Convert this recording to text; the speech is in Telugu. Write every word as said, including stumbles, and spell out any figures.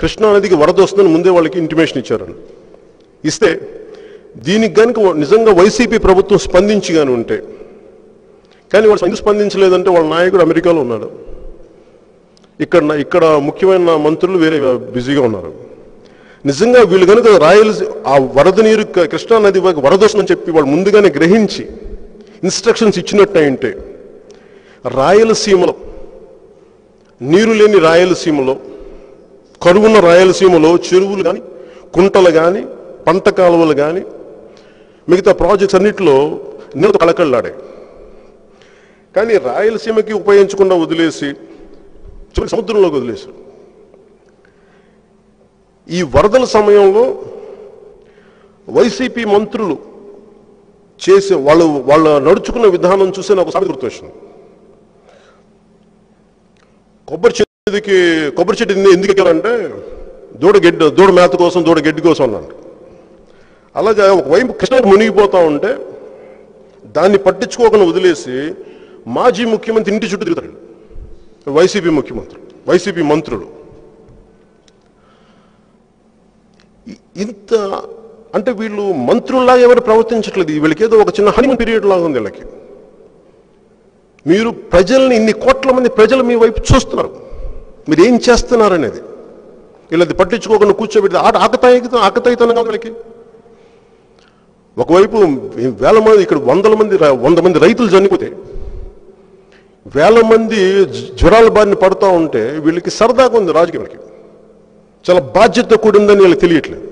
కృష్ణా నదికి వరద వస్తుందని ముందే వాళ్ళకి ఇంటిమేషన్ ఇచ్చారని ఇస్తే దీనికి కనుక నిజంగా వైసీపీ ప్రభుత్వం స్పందించి కానీ ఉంటే, కానీ వాళ్ళు ఎందుకు స్పందించలేదంటే వాళ్ళ నాయకుడు అమెరికాలో ఉన్నాడు, ఇక్కడ ఇక్కడ ముఖ్యమైన మంత్రులు వేరే బిజీగా ఉన్నారు. నిజంగా వీళ్ళు కనుక రాయలసీ ఆ వరద నీరు కృష్ణా నది వరద వస్తుందని చెప్పి వాళ్ళు ముందుగానే గ్రహించి ఇన్స్ట్రక్షన్స్ ఇచ్చినట్టయింటే రాయలసీమలో నీరు లేని రాయలసీమలో కరువున్న రాయలసీమలో చెరువులు కానీ కుంటలు కానీ పంట కాలువలు కానీ మిగతా ప్రాజెక్ట్స్ అన్నింటిలో నీళ్ళతో కళకళలాడాయి. కానీ రాయలసీమకి ఉపయోగించకుండా వదిలేసి సముద్రంలోకి వదిలేశారు. ఈ వరదల సమయంలో వైసీపీ మంత్రులు చేసే వాళ్ళు వాళ్ళ నడుచుకున్న విధానం చూస్తే నాకు సామెత గుర్తొచ్చింది. కొబ్బరి చెట్టుకి కొబ్బరి చెట్టు ఎందుకు ఎక్కారంటే దూడ గడ్డి దూడ మేత కోసం దూడ గడ్డి కోసం అన్నాడు. అలాగే ఒకవైపు కృష్ణ మునిగిపోతా ఉంటే దాన్ని పట్టించుకోకుండా వదిలేసి మాజీ ముఖ్యమంత్రి ఇంటి చుట్టూ తిరుగుతాడు. వైసీపీ ముఖ్యమంత్రులు వైసీపీ మంత్రులు ఇంత అంటే వీళ్ళు మంత్రుల్లాగా ఎవరు ప్రవర్తించట్లేదు. వీళ్ళకి ఏదో ఒక చిన్న హనీమూన్ పీరియడ్ లాగా ఉంది వీళ్ళకి. మీరు ప్రజల్ని ఇన్ని కోట్ల మంది ప్రజలు మీ వైపు చూస్తున్నారు, మీరు ఏం చేస్తున్నారు అనేది వీళ్ళది పట్టించుకోకుండా కూర్చోబెట్టి ఆట ఆకతాయి ఆకతాయితనం కాదు వీళ్ళకి. ఒకవైపు వేల మంది ఇక్కడ వందల మంది వంద మంది రైతులు చనిపోతే వేల మంది జ్వరాల బారిన పడుతూ ఉంటే వీళ్ళకి సరదాగా ఉంది రాజకీయాలకి. చాలా బాధ్యత కూడిందని వీళ్ళకి తెలియట్లేదు.